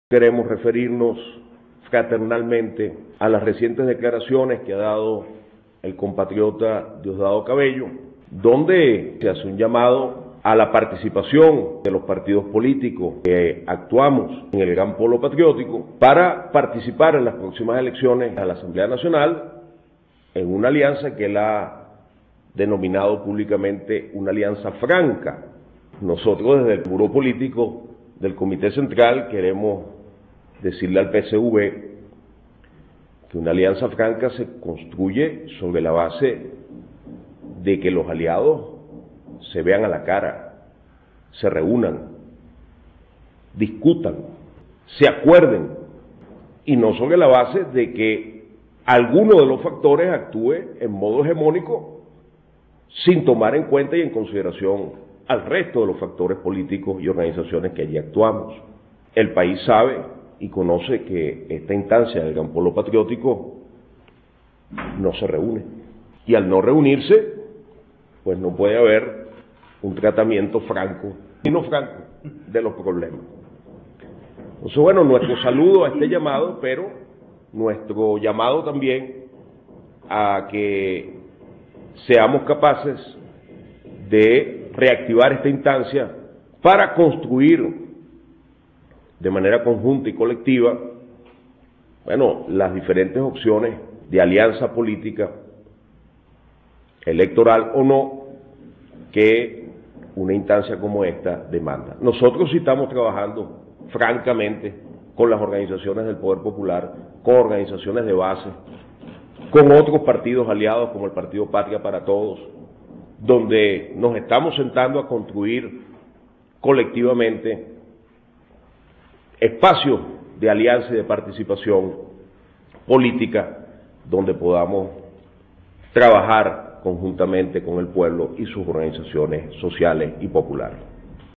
Queremos referirnos fraternalmente a las recientes declaraciones que ha dado el compatriota Diosdado Cabello, donde se hace un llamado a la participación de los partidos políticos que actuamos en el gran polo patriótico para participar en las próximas elecciones a la Asamblea Nacional en una alianza que él ha denominado públicamente una alianza franca. Nosotros desde el Buró Político del Comité Central queremos decirle al PSV que una alianza franca se construye sobre la base de que los aliados se vean a la cara, se reúnan, discutan, se acuerden, y no sobre la base de que alguno de los factores actúe en modo hegemónico sin tomar en cuenta y en consideración al resto de los factores políticos y organizaciones que allí actuamos. El país sabe y conoce que esta instancia del gran polo patriótico no se reúne. Y al no reunirse, pues no puede haber un tratamiento franco, y no franco, de los problemas. Entonces, bueno, nuestro saludo a este llamado, pero nuestro llamado también a que seamos capaces de reactivar esta instancia para construir de manera conjunta y colectiva, bueno, las diferentes opciones de alianza política, electoral o no, que una instancia como esta demanda. Nosotros sí estamos trabajando francamente con las organizaciones del Poder Popular, con organizaciones de base, con otros partidos aliados como el Partido Patria para Todos, donde nos estamos sentando a construir colectivamente espacios de alianza y de participación política donde podamos trabajar conjuntamente con el pueblo y sus organizaciones sociales y populares.